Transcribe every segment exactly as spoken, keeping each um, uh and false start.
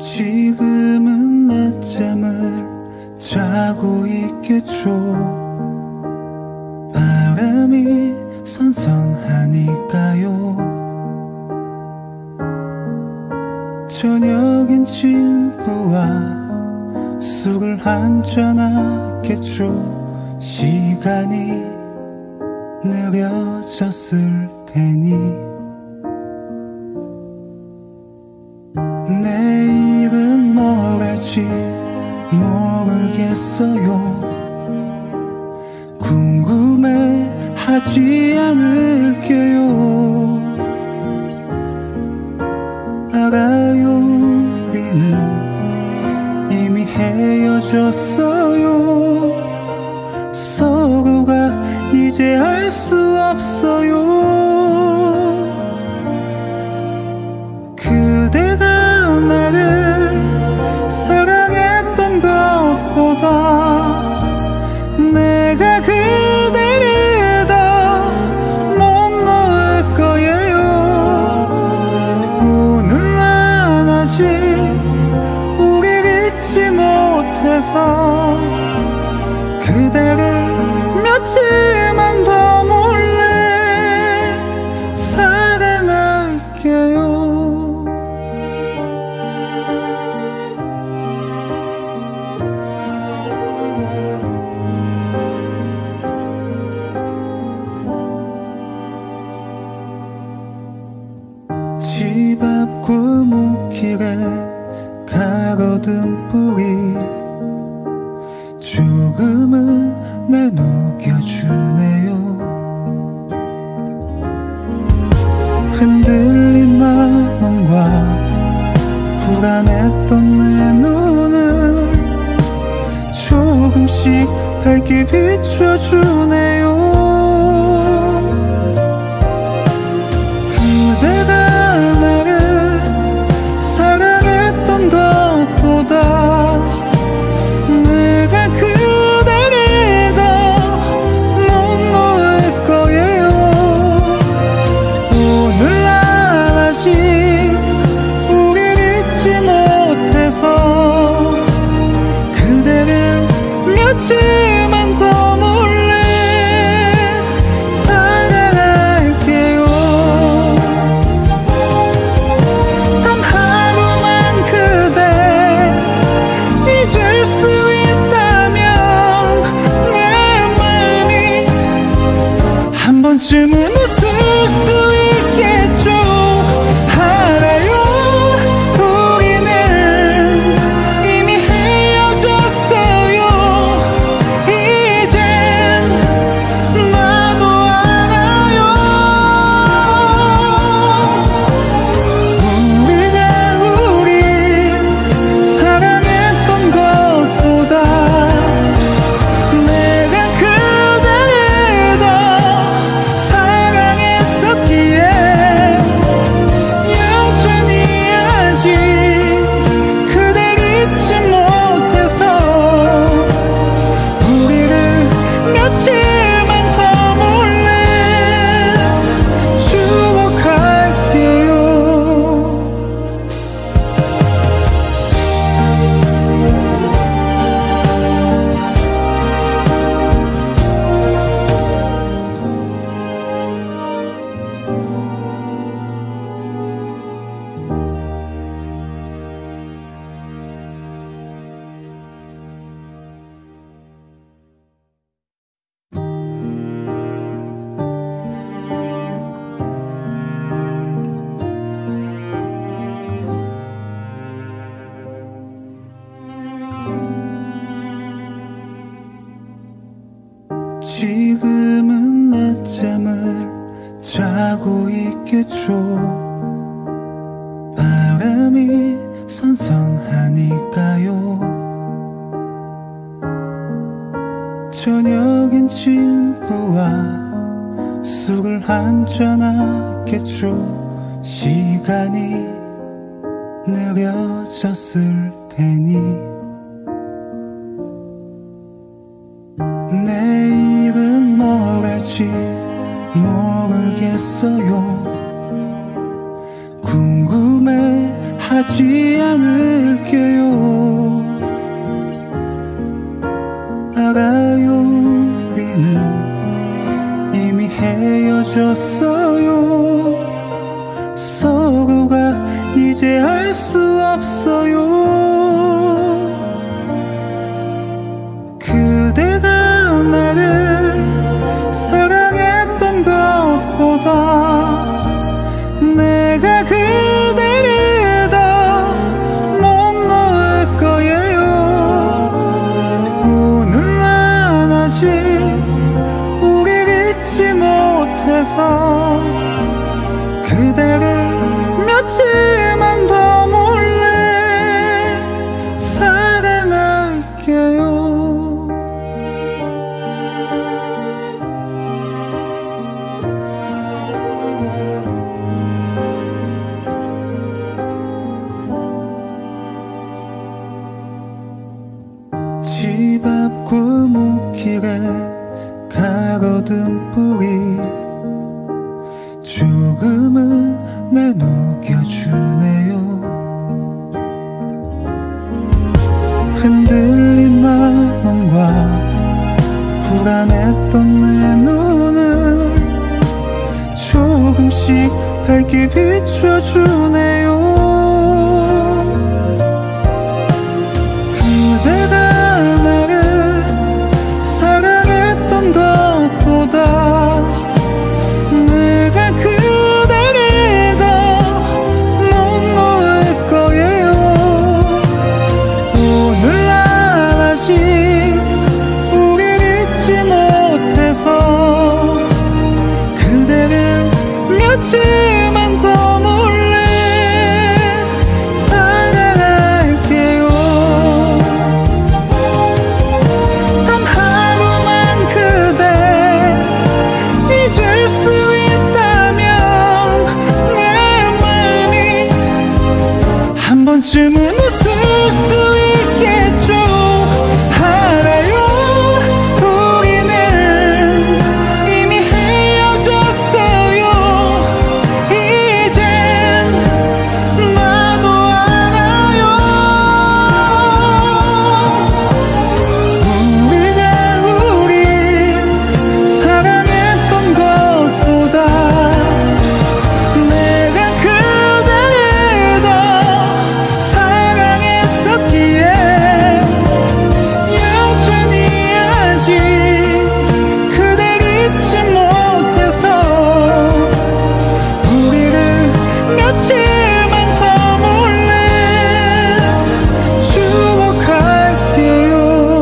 지금은 낮잠을 자고 있겠죠. 바람이 선선하니까요. 저녁엔 친구와 술을 한잔하겠죠. 시간이 느려졌을 테니. 내일은 뭘 할지 모르겠어요. 궁금해하지 않을게요. 알아요, 우리는 이미 헤어졌어요. 서로가 이제 알 수 없어요. 그대가 나를 사랑했던 것보다 내가 그대를 더 못 놓을 거예요. 오늘만 아직 우릴 잊지 못해서 그대를 며칠만 더 몰래 사랑할게요. 집 앞 골목길에 가로등 불이 조금은 날 녹여주네요. 흔들린 마음과 불안했던 내 눈을 조금씩 밝게 비춰주네요. 그대가 나를 사랑했던 것보다 내가 그대를 더 못 놓을 거예요. 오늘날 아직 우릴 잊지 못해서 그대를 며칠만 더 몰래 사랑할게요. 단 하루만 그대 잊을 수 있다면 내 마음이 한 번쯤은 웃을 수 있겠죠. 알아요, 우리는 이미 헤어졌어요. 이젠 나도 알아요. 우리가 우리 사랑했던 것보다 내가 그대를 더 사랑했었기에 여전히 아직 그댈 잊지 못해서 우리를 며칠만 더 몰래 추억할게요. 지금은 낮잠을 자고 있겠죠. 바람이 선선하니까요. 저녁엔 친구와 술을 한잔하겠죠. 시간이 느려졌을 테니. 내일은 뭘 할지 모르겠어요. 궁금해하지 않을 않을게요. 알아요, 우리는 이미 헤어졌어요. 서로가 이제 알 수 없어요. 그대가 나를 사랑했던 것보다 내가 그대를 더 못 놓을 거예요. 오늘만 아직 우릴 잊지 못해서 그대를 며칠만 더 몰래 사랑할게요. 집 앞 골목길에 가로등 불이 조금은 날 녹여주네요. 흔들린 마음과 불안했던 내 눈을 조금씩 밝게 비춰주네요. 그대가 나를 사랑했던 것보다 내가 그대를 더 못 놓을 거예요. 오늘날 아직 우릴 잊지 못해서 그대를 며칠만 더 몰래 사랑할게요. 단 하루만 그대 잊을 수 있다면 내 마음이 한 번쯤은 웃을 수 있겠죠. 알아요, 우리는 이미 헤어졌어요. 이젠 나도 알아요. 우리가 우릴 사랑했던 것보다 내가 그대를 더 사랑했었기에 여전히 아직 그댈 잊지 못해서 우리를 며칠만 더 몰래 추억할게요.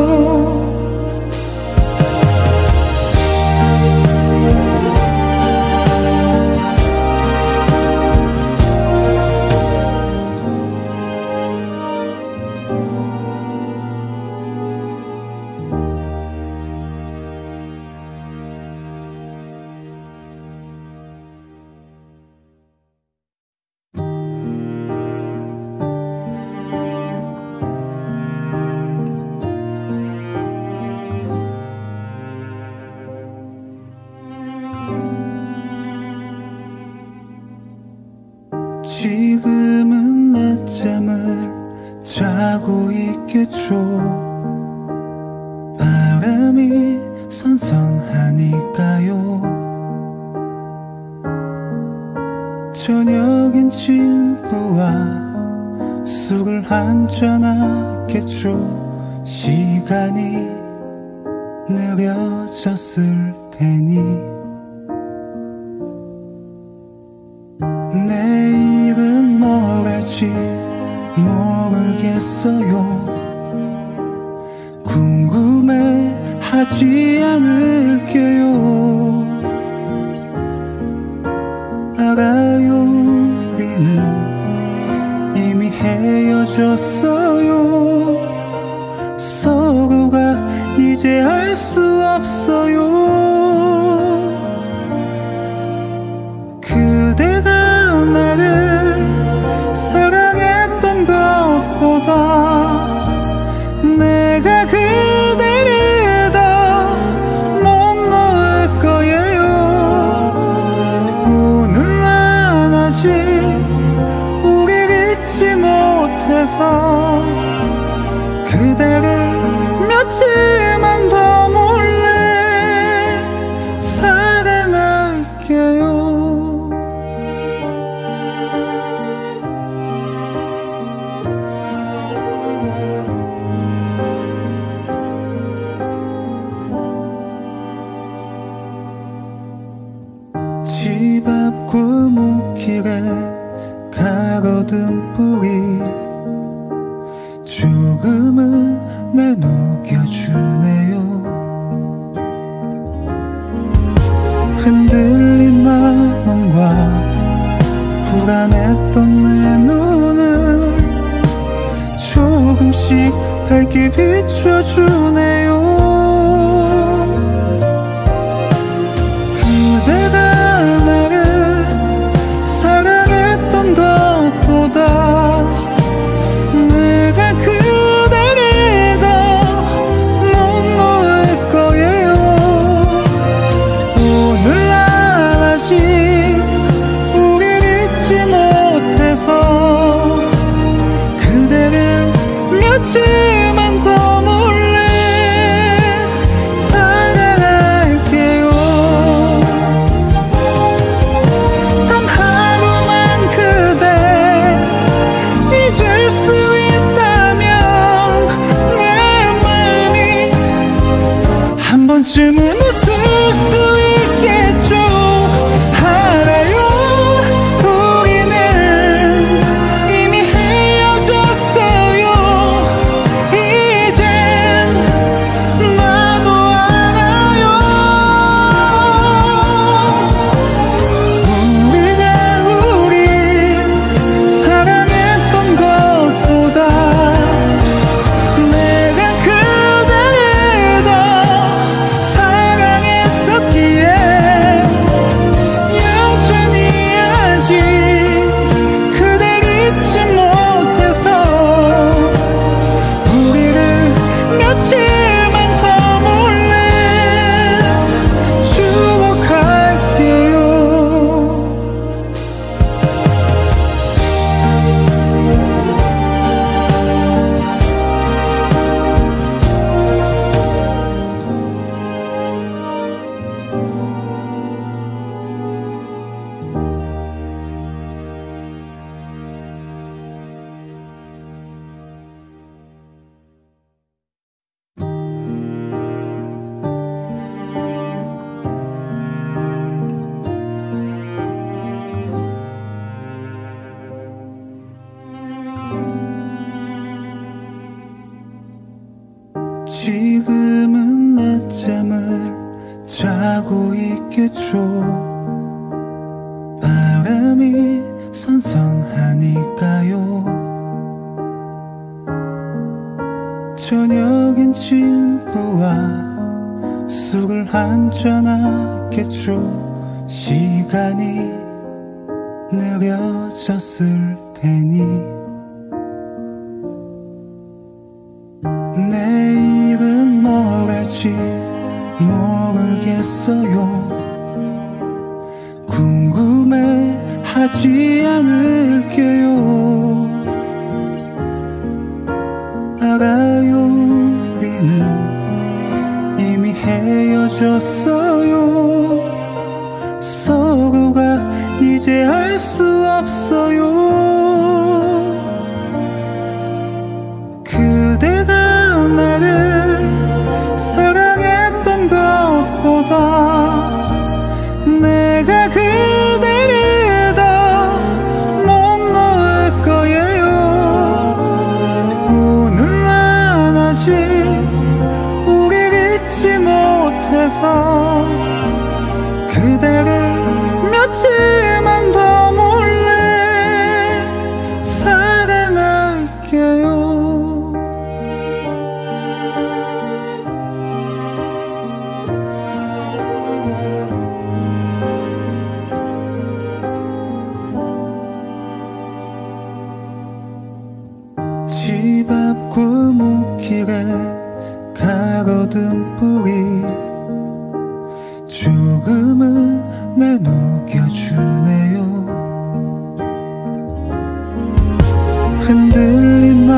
지금은 낮잠을 자고 있겠죠. 바람이 선선하니까요. 저녁엔 친구와 술을 한잔하겠죠. 시간이 느려졌을 테니 내일은 뭘 할지 모르겠어요. 궁금해하지 않을게요. 알아요, 우리는 이미 헤어졌어요. 서로가 이제 알 수 없어요. 그대가 나를 사랑했던 것보다 내가 그대를 더 못 놓을 거예요. 오늘만 아직 우릴 잊지 못해서 못해서 그대를 며칠만 더 몰래 사랑할게요. 집 앞 골목길에 가로등 불이 조금은 날 녹여주네요. 흔들린 마음과 불안했던 내 눈을 조금씩 밝게 비춰주네요. 내가 그대를 더 못 놓을 거예요. 오늘 아직 우릴 잊지 못해서 그대를 며칠만 더 몰래 사랑할게요. 단 하루만 그대 잊을 수 있다면 내 맘이 한 번쯤은 웃을 수 있겠죠. 알아요, 우리는 이미 헤어졌어요. 이젠 나도 알아요. 우리가 우릴 사랑했던 것보다 내가 그대를 더 사랑했었기에 여전히 아직 그댈 잊지 못해서 우리를 며칠만 더 몰래 추억할게요. 지금은 낮잠을 자고 있겠죠. 바람이 선선하니까요. 저녁엔 친구와 술을 한잔하겠죠. 시간이 느려졌을 테니 내일은 뭘 할지 모르겠어요. 궁금해하지 않을게요. 알아요, 우리는 이미 헤어졌어요. 서로가 이제 알 수 없어요. 그대가 나를 사랑했던 것보다 내가 그대를 더 못 놓을 거예요. 오늘만 아직 우릴 잊지 못해서 그대를 며칠만 더 몰래 사랑할게요. 집 앞 골목길에 가로등 불이 조금은 날 녹여주네요. 흔들린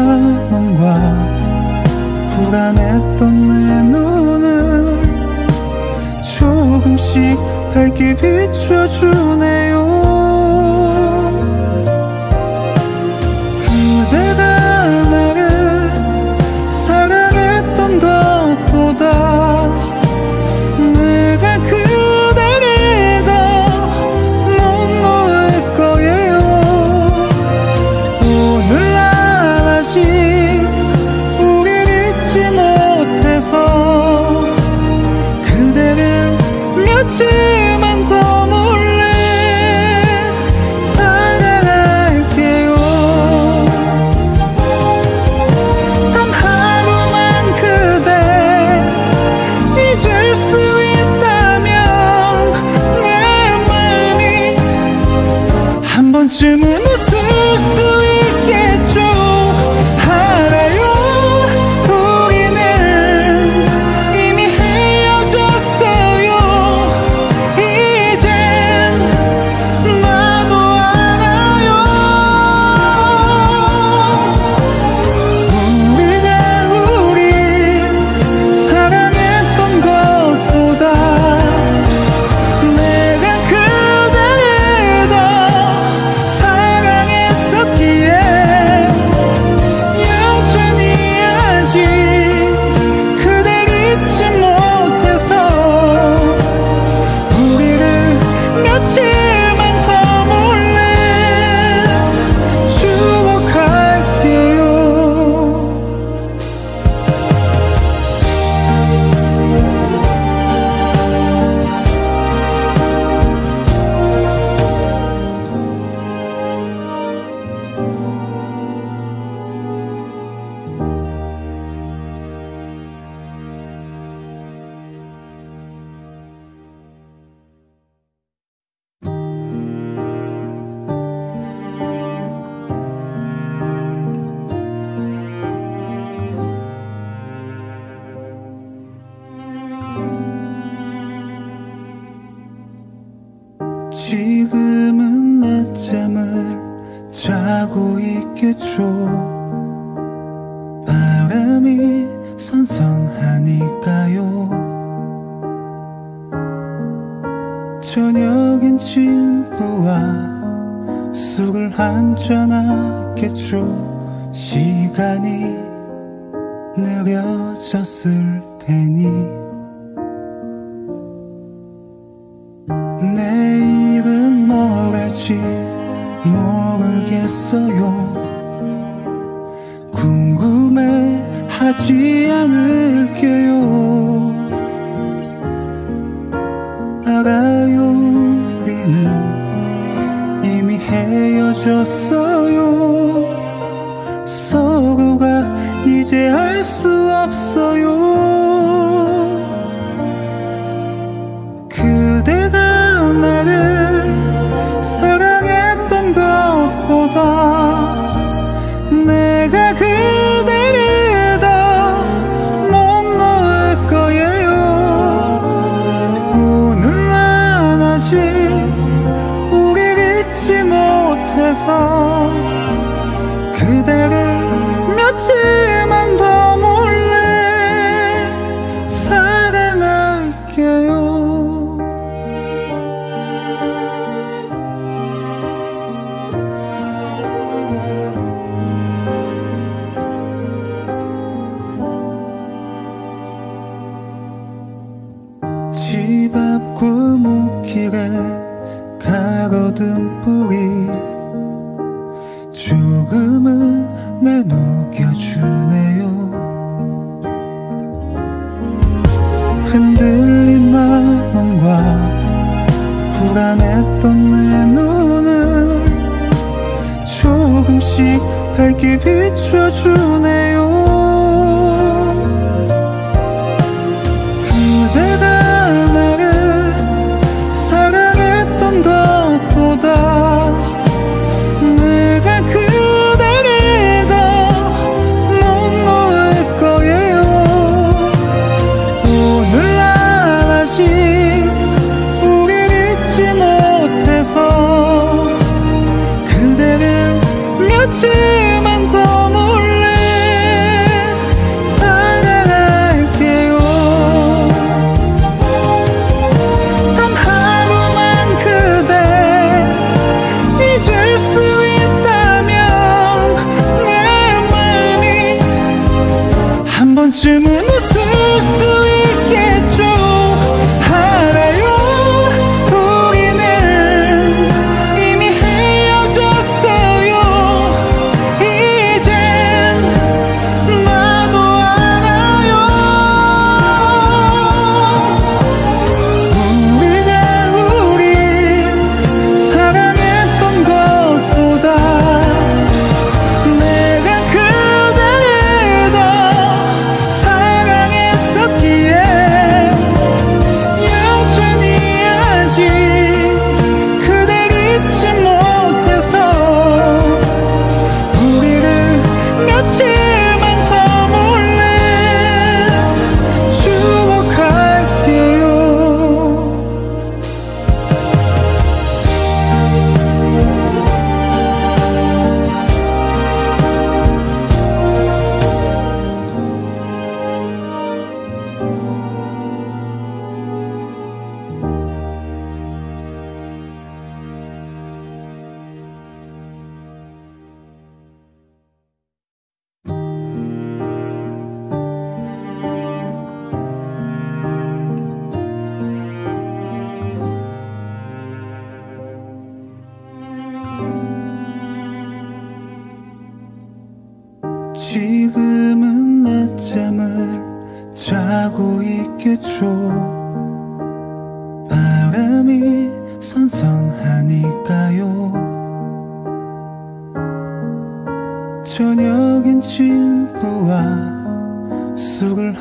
한잔하겠죠. 시간이 느려졌을 테니 내일은 뭘 할지 모르겠어요. 궁금해하지 않을게요. 알아요, 우리는 이미 헤어졌어요. 서로가 이제 알 수 없어요. 그대가 나를 사랑했던 것보다 내가 그대를 더 못 놓을 거예요. 오늘만 아직 우릴 잊지 못해서 그대를 며칠만 더 몰래 사랑할게요. 집 앞 골목길에 가로등 불이 조금은 날 녹여주네요. 흔들린 마음과 불안했던 내 눈을 조금씩 밝게 비춰주네요. 그대가 나를 사랑했던 것보다 내가 그대를 더 못 놓을 거예요. 오늘날 아직 우릴 잊지 못해서 그대를 며칠만 더 몰래 사랑할게요. 단 하루만 그대 잊을 수 있다면 내 마음이 한 번쯤은 웃을 수 있겠죠. 알아요, 우리는 이미 헤어졌어요. 이젠 나도 알아요. 우리가 우릴 사랑했던 것보다 내가 그대를 더 사랑했었기에 여전히 아직 그댈 잊지 못해서 우리를 며칠만 더 몰래 추억할게요. 지금은 낮잠을 자고 있겠죠. 바람이 선선하니까요. 저녁엔 친구와 술을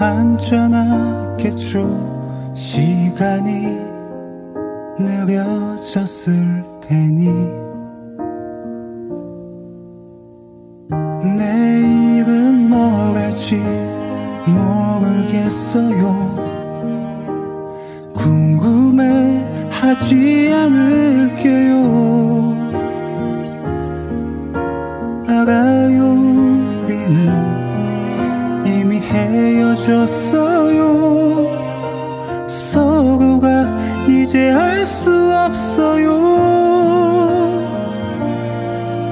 한잔하겠죠. 시간이 느려졌을 테니 내일은 뭘 할지 모르겠어요. 궁금해하지 않을게요. 알아요, 우리는 이미 헤어졌어요. 서로가 이제 알 수 없어요.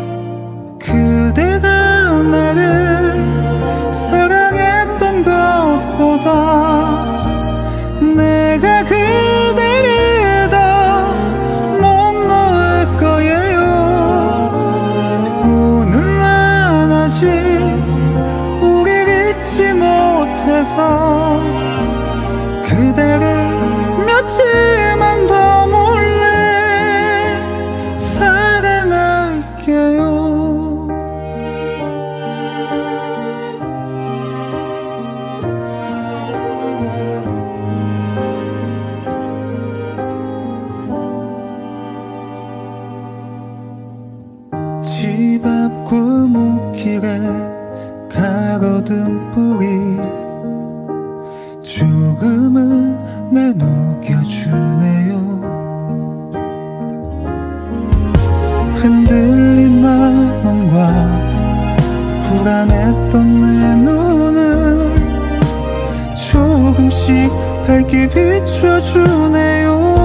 못해서 그대를 며칠만 더 몰래 사랑할게요. 집 앞 골목길에 가로등 불이 조금은 날 녹여주네요. 흔들린 마음과 불안했던 내 눈을 조금씩 밝게 비춰주네요.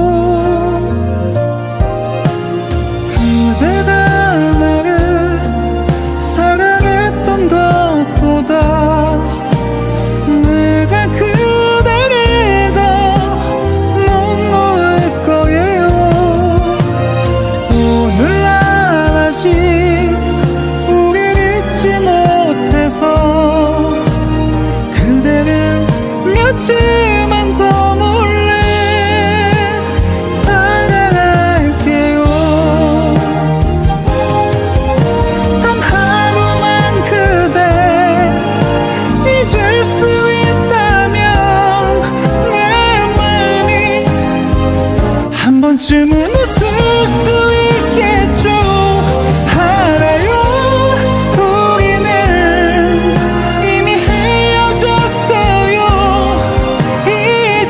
지금은 웃을 수 있겠죠. 알아요, 우리는 이미 헤어졌어요. 이젠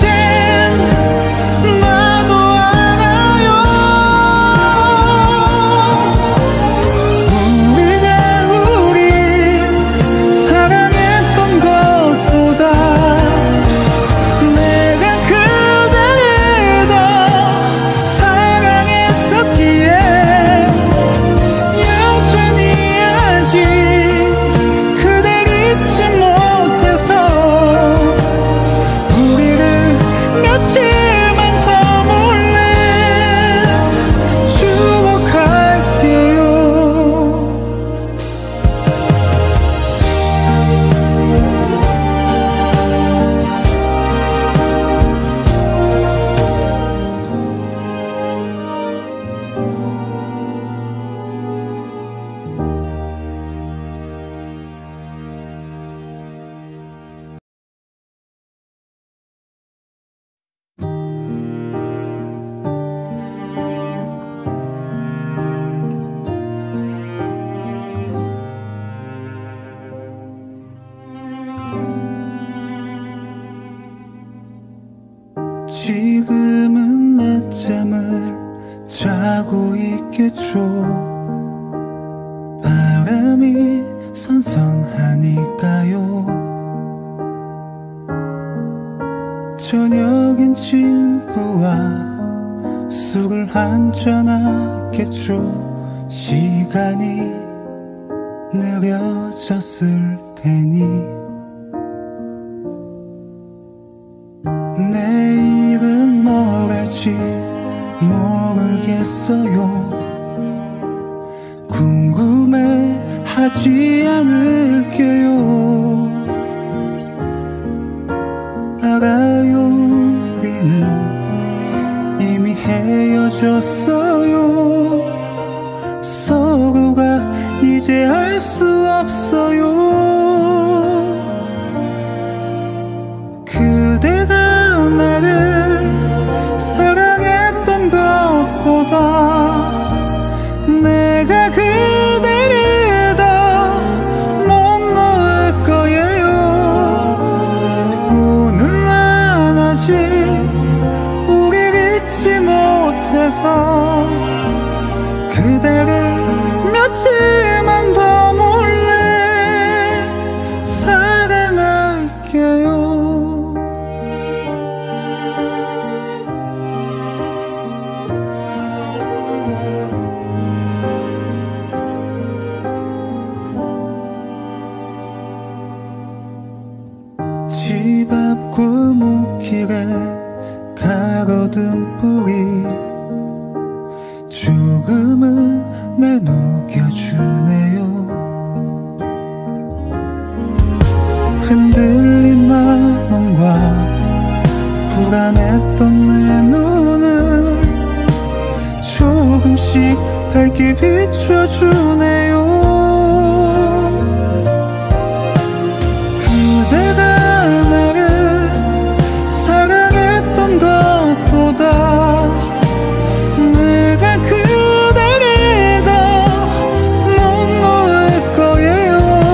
나도 알아요. 우리가 우리 사랑했던 것보다 내가 그대를 더 여전히 아직 그댈 잊지 못해서 우리를 며칠만 더 몰래 추억할게요. 지금은 낮잠을 자고 있겠죠. 바람이 선선하니까요. 저녁엔 친구와 술을 한잔 하겠죠. 시간이 느려졌을 테니 내일은 뭘 할지 모르겠어요. 궁금해하지 않을게요. 알아요, 우리는 이미 헤어졌어요. 서로가 이제 알 수 없어요. 그대가 나를 사랑했던 것보다 내가 그대를 더 못 놓을 거예요. 오늘날 아직 우릴 잊지 못해서 그대를 며칠만 더 몰래 사랑할게요. 집 앞 골목길에 가로등 불이 조금은 날 녹여주네요. 흔들린 비춰주네요. 그대가 나를 사랑했던 것보다 내가 그대를 더 못 놓을 거예요.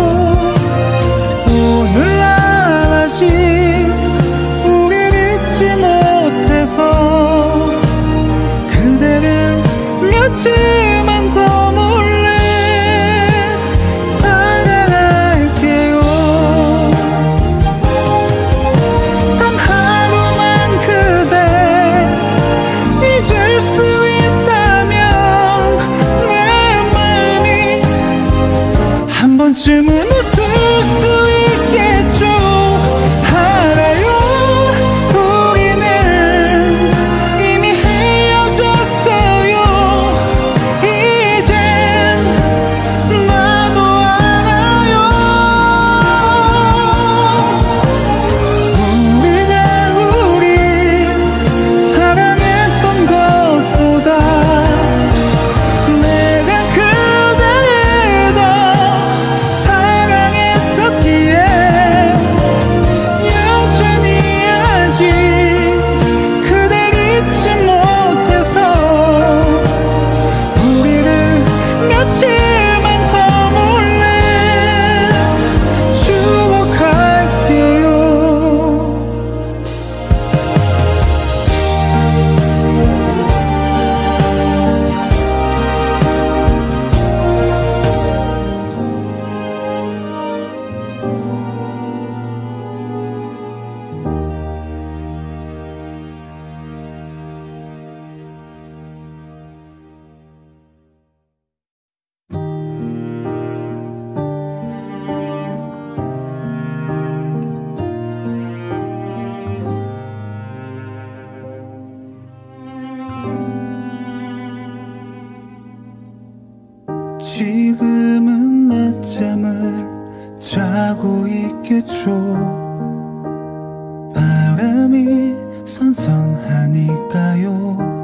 오늘 난 아직 우릴 잊지 못해서 그대를 며칠만 더 몰래 사랑할게요. 단 하루만 그대 잊을 수 있다면 내 마음이 한 번쯤은 웃을 수 있겠죠. 알아요, 우리는 이미 헤어졌어요. 이젠 나도 알아요. 우리가 우리 사랑했던 것보다 내가 그대를 더 사랑했었기에 여전히 아직 그댈 잊지 못해서 우리를 며칠만 더 몰래 추억할게요. 지금은 낮잠을 자고 있겠죠. 바람이 선선하니까요.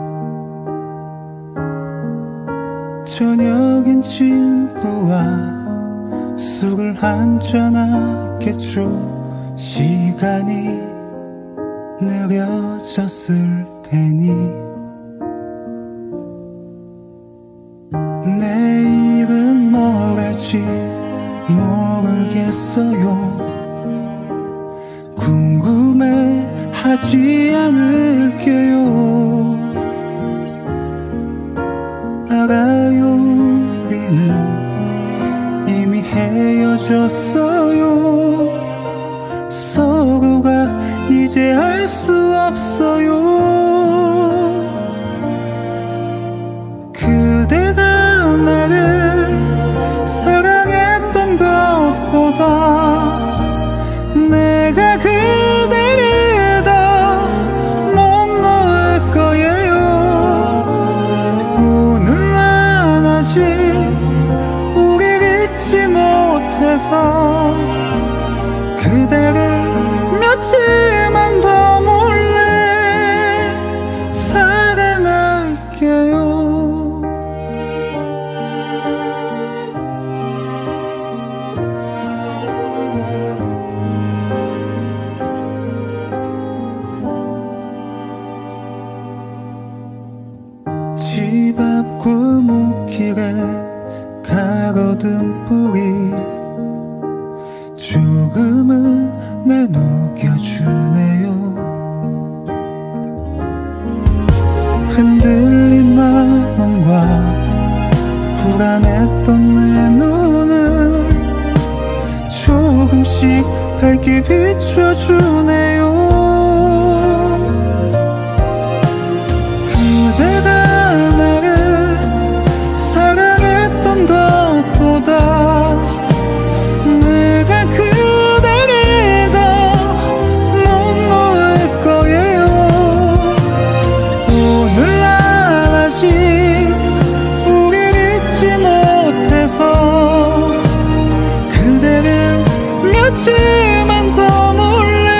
저녁엔 친구와 술을 한잔하겠죠. 시간이 느려졌을 테니 내일은 뭘 할지 모르겠어요. 궁금해하지 않을게요. 알아요, 우리는 이미 헤어졌어요. 서로가 이제 알 수 없어요. 그대가 나를 사랑했던 것보다 내가 그대를 더 못 놓을 거예요. 오늘 난 아직 우릴 잊지 못해서 그대를 며칠만 더 몰래 사랑할게요. 집 앞 골목길에 가로등 불이 조금은 날 녹여주네요. 흔들린 마음과 불안했던 내 눈을 조금씩 밝게 비춰주네요. 그대가 나를 사랑했던 것보다 내가 그대를 더 못 놓을 거예요. 오늘 난 아직 우릴 잊지 못해서 그대를 며칠만 더 몰래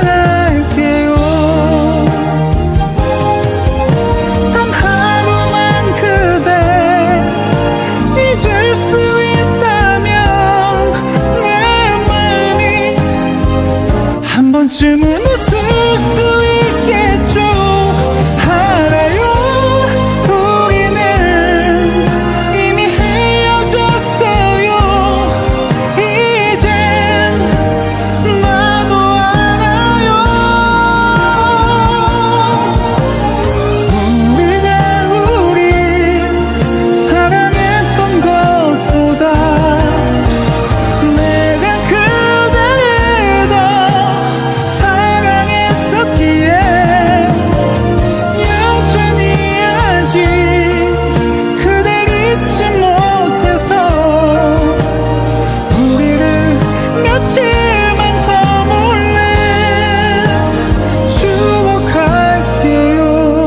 사랑할게요. 단 하루만 번쯤은 웃을 수 있겠죠. 알아요, 우리는 이미 헤어졌어요. 이젠 나도 알아요. 우리가 우리 사랑했던 것보다 내가 그대를 더 사랑했었기에 여전히 아직 그댈 잊지 못해서 우리를 며칠만 더 몰래 추억할게요.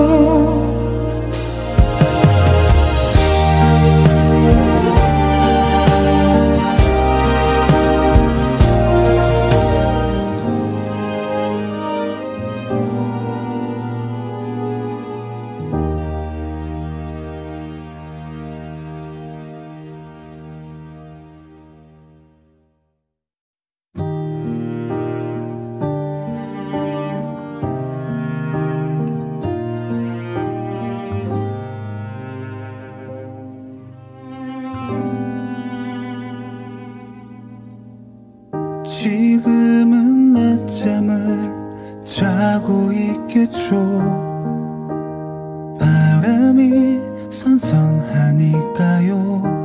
지금은 낮잠을 자고 있겠죠. 바람이 선선하니까요.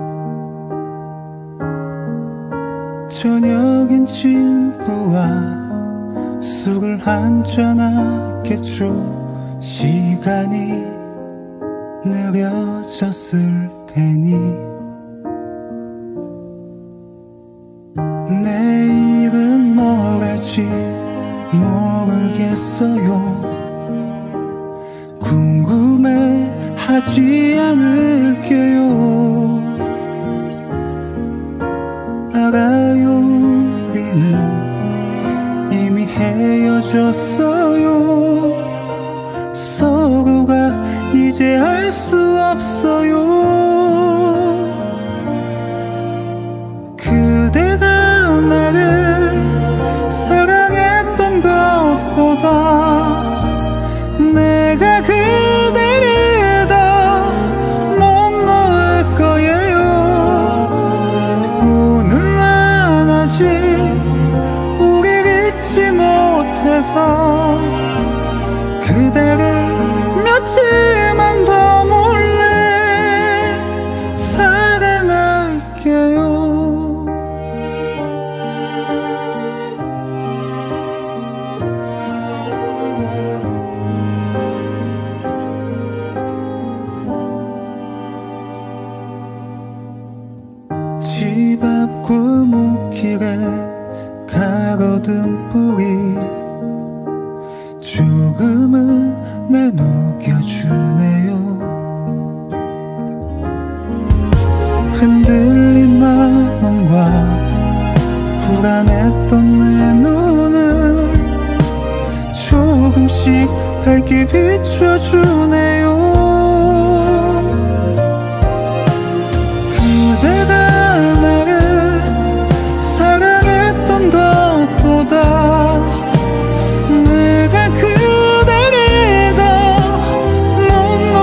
저녁엔 친구와 술을 한잔 하겠죠. 시간이 느려졌을 테니 내일은 뭘 할지 모르겠어요. 궁금해 하지 않을게요. 알아요, 우리는 이미 헤어졌어요. 서로가 이제 알 수 없어요. 그대가 나를 사랑했던 것보다 내가 그대를 더 못 놓을 거예요. 오늘만 아직 우릴 잊지 못해서 그대를 며칠만 더 몰래 사랑할게요. 집 앞 골목길에 가로등 불이 조금은 날 녹여주네요. 흔들린 마음과 불안했던 내 눈을 조금씩 밝게 비춰주네요. 그대가 나를 사랑했던 것보다 내가 그대를 더 못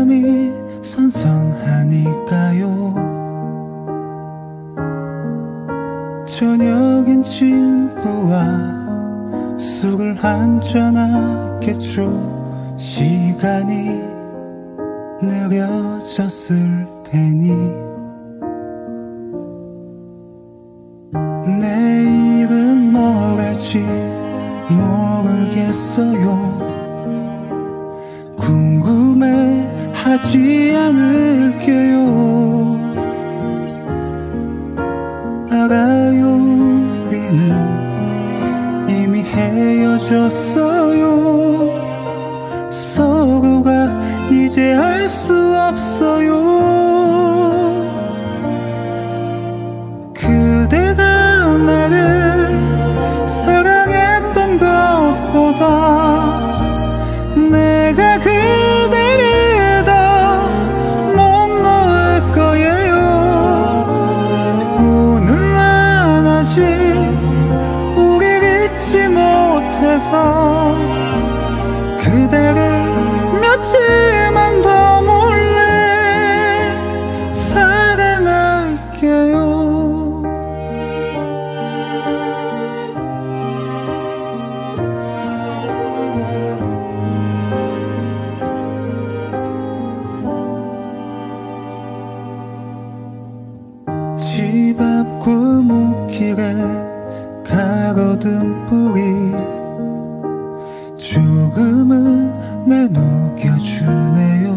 바람이 선선하니까요. 저녁엔 친구와 술을 한잔하겠죠. 시간이 느려졌을 테니. 내일은 뭘 할지 모르겠어요. 궁금해하지 않을게요. 알아요, 우리는 이미 헤어졌어요. 서로가 이제 알 수 없어요. 그대가 나를 사랑했던 것보다 내가 그대를 더 못 놓을 거예요. 오늘 난 아직 우릴 잊지 못해서 그대를 며칠만 더 몰래 사랑할게요. 집 앞 골목길에 가로등 불이 조금은 날 녹여주네요.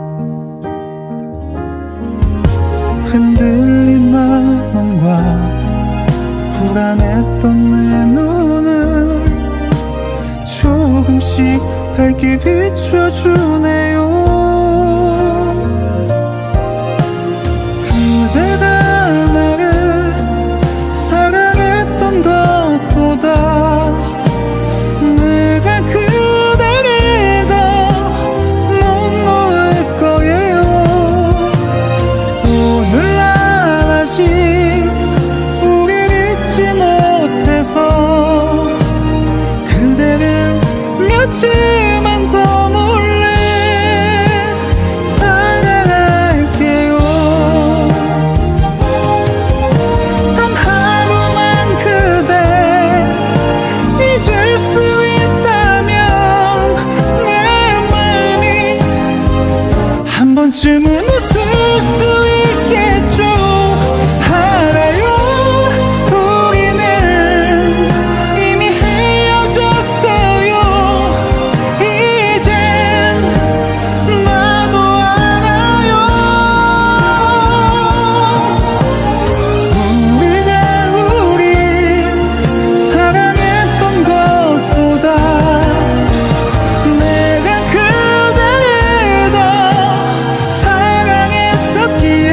흔들린 마음과 불안했던 내 눈을 조금씩 밝게 비춰주네요. 그대가 나를 사랑했던 것보다 내가 그대를 더 못 놓을 거예요. 오늘 난 아직 우릴 잊지 못해서 그대를 며칠만 더 몰래 사랑할게요. 단 하루만 그대 잊을 수 있다면 내 마음이 한 번쯤은 웃을 수 있겠죠. 알아요, 우리는 이미 헤어졌어요. 이젠 나도 알아요. 우리가 우릴 사랑했던 것보다 내가 그대를 더 사랑했었기에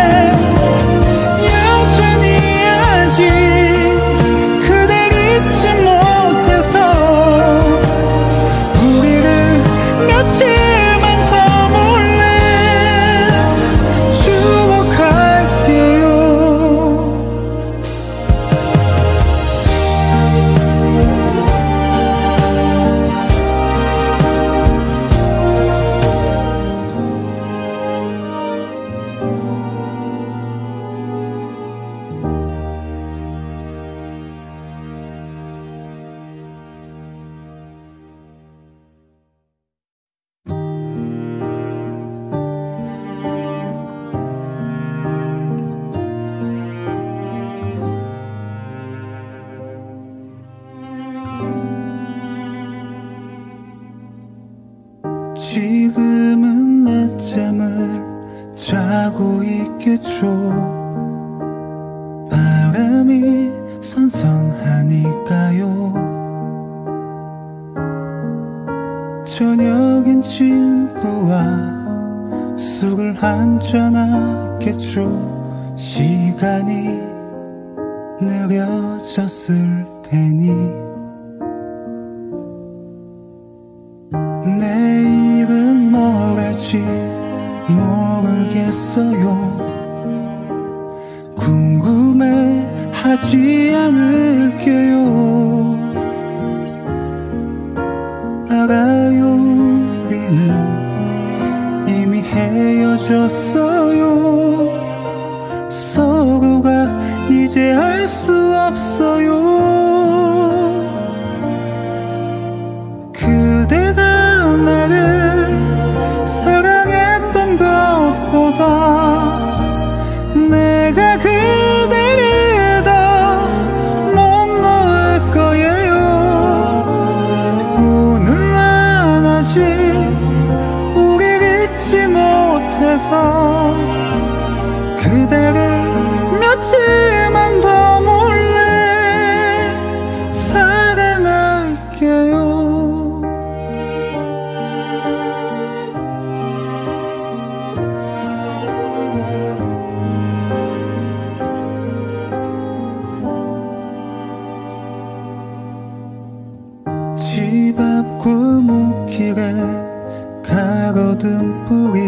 여전히 아직 그댈 잊지 못해서 우리를 며칠만 더 몰래 추억할게요. 지금은 낮잠을 자고 있겠죠. 바람이 선선하니까요. 저녁엔 친구와 술을 한잔하겠죠. 시간이 느려졌을 테니. 내일은 뭘 할지 모르겠어요. 궁금해하지 않을게요. 알아요, 우리는 이미 헤어졌어요. 서로가 이제 알 수 없어요. 그대가 나를 사랑했던 것보다 내가 그대를 더 못 놓을 거예요. 오늘만 아직 우릴 잊지 못해서 그대를 며칠만 더 몰래 사랑할게요. 집 앞 골목길에 가로등 불이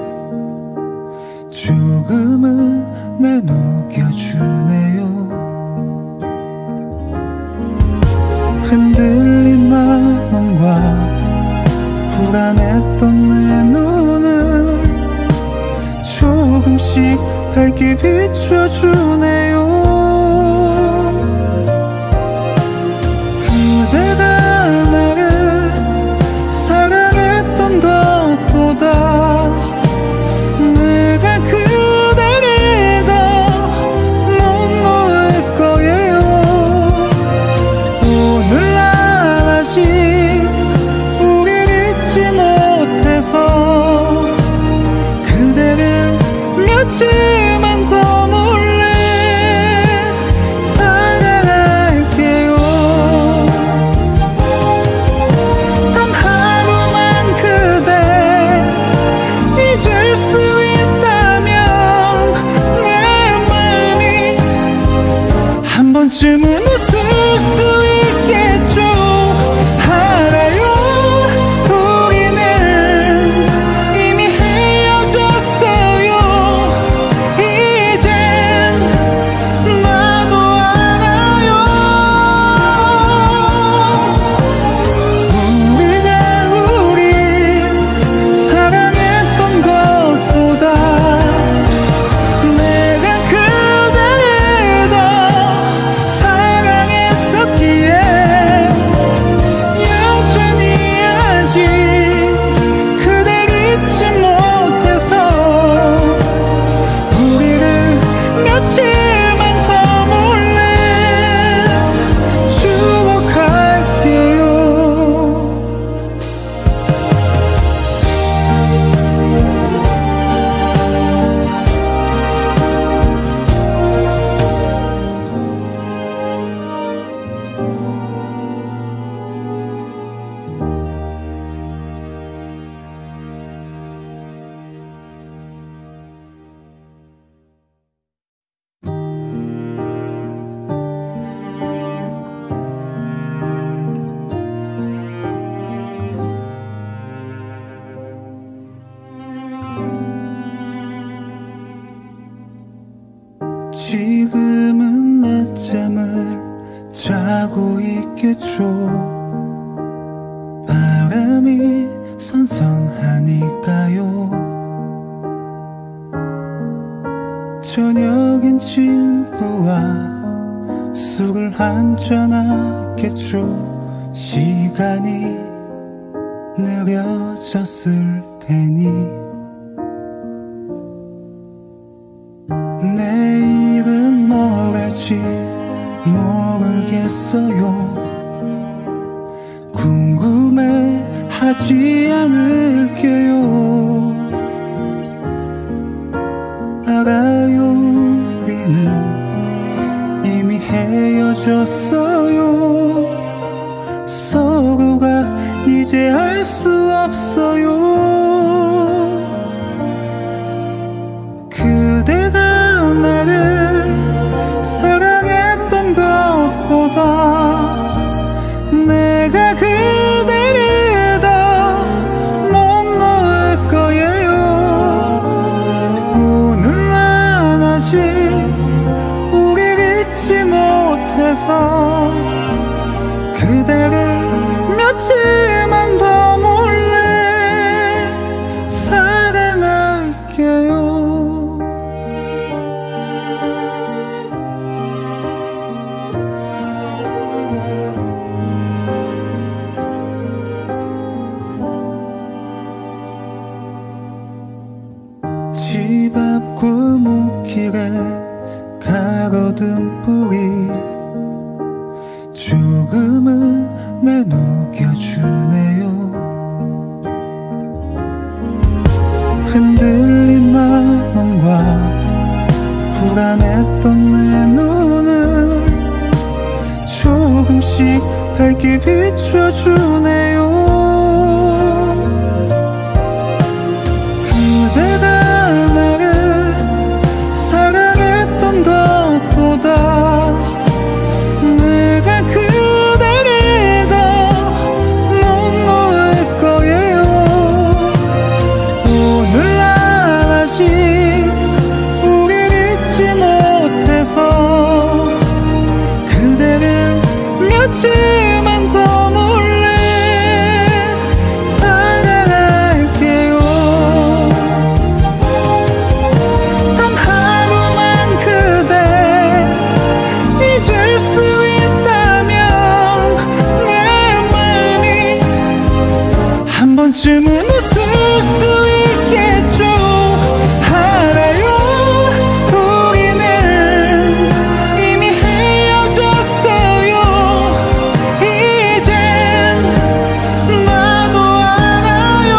조금은 날 녹여주네요. 흔들린 마음과 불안했던 내 눈을 조금씩 밝게 비춰주네요. 그대가 나를 사랑했던 것보다 내가 그대를 더 못 놓을 거예요. 오늘날 아직 우릴 잊지 못해서 그대를 며칠만 더 몰래 사랑할게요. 단 하루만 그대 잊을 수 있다면 내 마음이 한 번쯤은 웃을 수 있겠죠. 알아요, 우리는 이미 헤어졌어요. 이젠 나도 알아요. 우리가 우리 사랑했던 것보다 내가 그대를 더 사랑했었기에 여전히 아직 그댈 잊지 못해서 우리를 며칠만 더 몰래 추억할게요. 지금은 낮잠을 자고 있겠죠. 바람이 선선하니까요. 저녁엔 친구와 술을 한잔하겠죠. 시간이 느려졌을 테니 내일은 뭘 할지 모르겠어요. 궁금해하지 않을게요. 알아요, 우리는 이미 헤어졌어요. 서로가 이제 알 수 없어요. 그대가 나를 사랑했던 것보다 집 앞 골목길에 가로등 불이 조금은 날 녹여주네요. 흔들린 마음과 불안했던 내 눈을 조금씩 밝게 비춰주네요. 그대가 나를 사랑했던 것보다 내가 그대를 더 못 놓을 거예요. 오늘 난 아직 우릴 잊지 못해서 그대를 며칠만 더 몰래 사랑할게요. 단 하루만 그대 잊을 수 있다면 내 마음이 한 번쯤은 웃을 수 있겠죠. 알아요, 우리는 이미 헤어졌어요. 이젠 나도 알아요.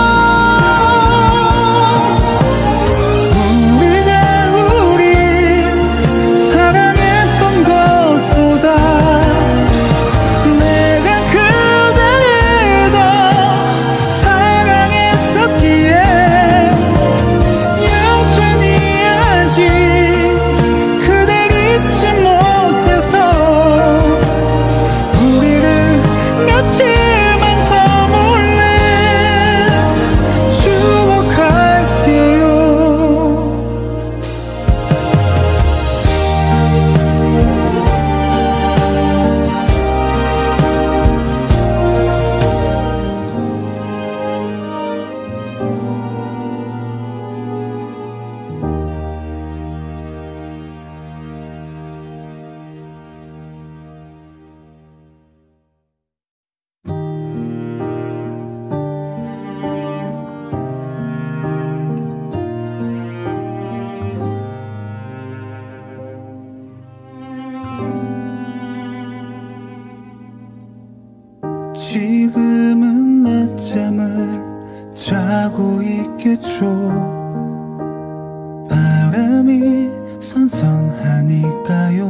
우리가 우리 사랑했던 것보다 내가 그대를 더 사랑했었기에 여전히 아직 그댈 잊지 못해서 우리를 며칠만 더 몰래 추억할게요. 지금은 낮잠을 자고 있겠죠. 바람이 선선하니까요.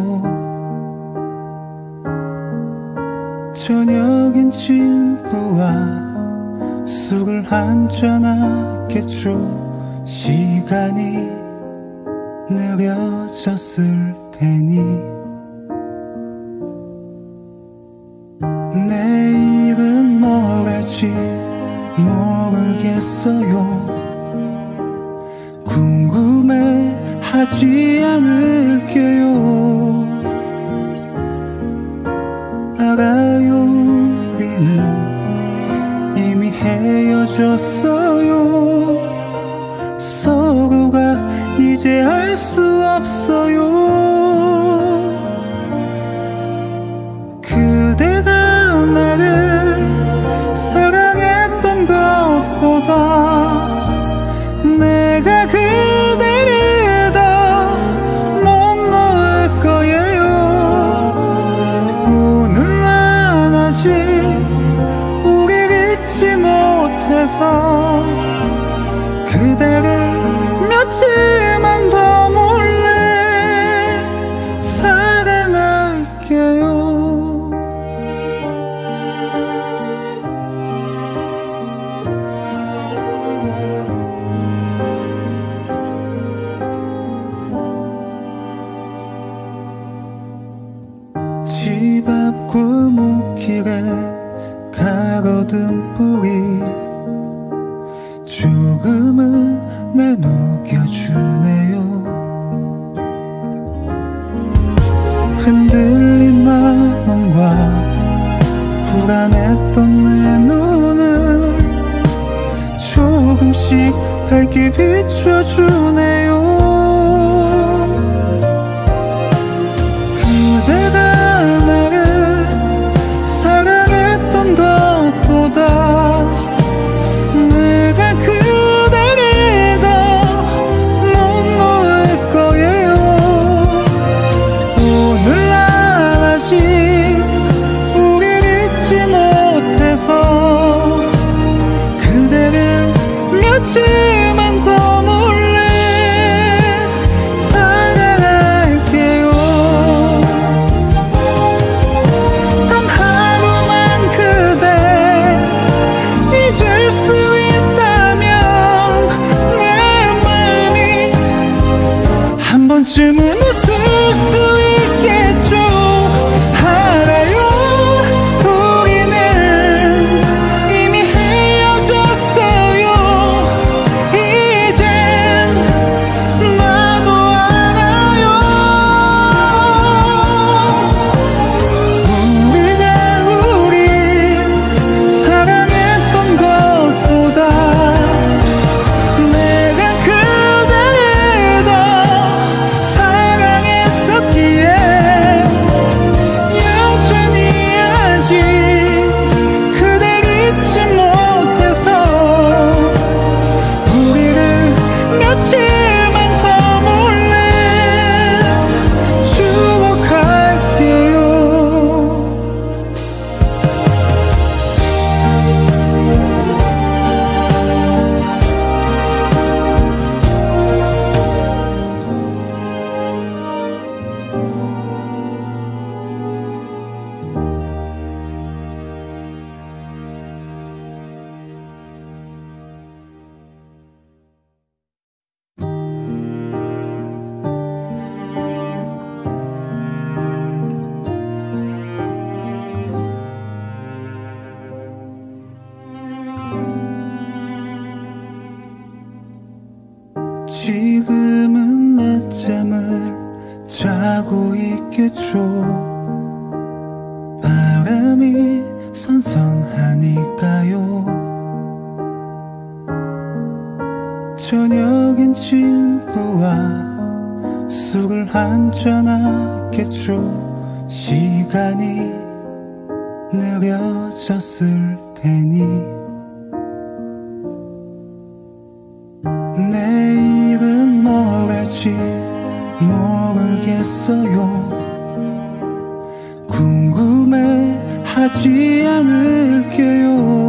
저녁엔 친구와 술을 한잔 하겠죠. 시간이 느려졌을 테니 내일은 뭘 할지 모르겠어요. 궁금해 하지 않을게요. 알아요, 우리는 이미 헤어졌어요. 서로가 이제 알 수 없어요. 그대가 나를 사랑했던 것보다 내가 그대를 더 못 놓을 거예요. 오늘 난 아직 우릴 잊지 못해서 그대를 며칠만 더 몰래 사랑할게요. 집 앞 골목길에 가로등 불이 조금은 날 녹여주네요. 흔들린 마음과 불안했던 내 눈을 조금씩 밝게 비춰주네요. 그대가 나를 사랑했던 것보다 내가 그대를 더 번쯤은 웃을 수 있겠죠. 알아요, 우리는 이미 헤어졌어요. 이젠 나도 알아요. 우리가 우리 사랑했던 것보다 내가 그대를 더 사랑했었기에 여전히 아직 그댈 잊지 못해서 우리를 며칠만 더 몰래 추억할게요. 지금은 낮잠을 자고 있겠죠. 바람이 선선하니까요. 저녁엔 친구와 술을 한잔하겠죠. 시간이 느려졌을 테니 내일은 뭘 할지 모르겠어요. 궁금해하지 않을게요.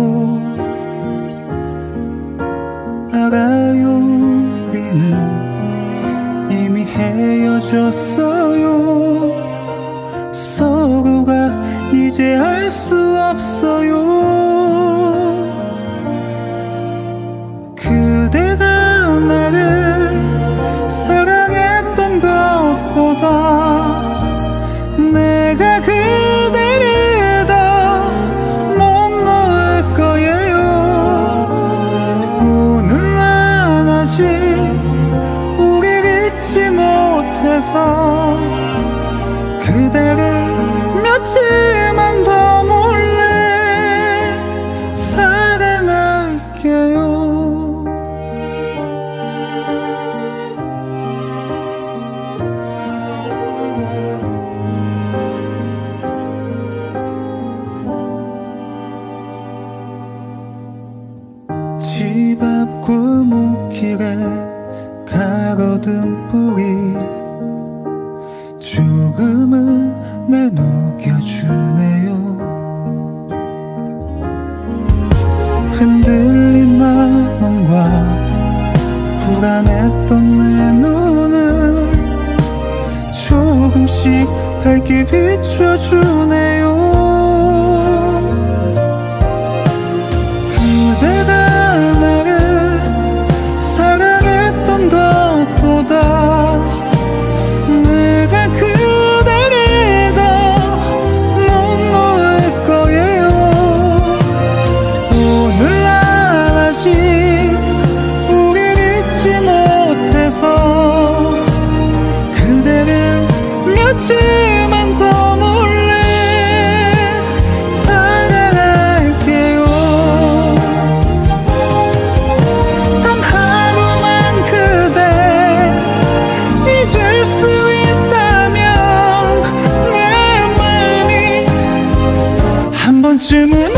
알아요, 우리는 이미 헤어졌어요. 서로가 이제 알 수 없어요. 그대가 나를 사랑했던 것보다 내가 그대를 더 못 놓을 거예요. 오늘날 아직 우릴 잊지 못해서 그대를 며칠만 더 몰래 사랑할게요. 집 앞 골목길에 가로등 불이 조금은 날 녹여주네요. 흔들린 마음과 불안했던 내 눈을 조금씩 밝게 비춰주네요. 그대가 나를 사랑했던 것보다 내가 그대를 더 못 놓을 거예요. 오늘날 아직 우릴 잊지 못해서 그대를 며칠만 더 몰래 사랑할게요. 단 하루만 그대 잊을 수 있다면 내 마음이 한 번쯤은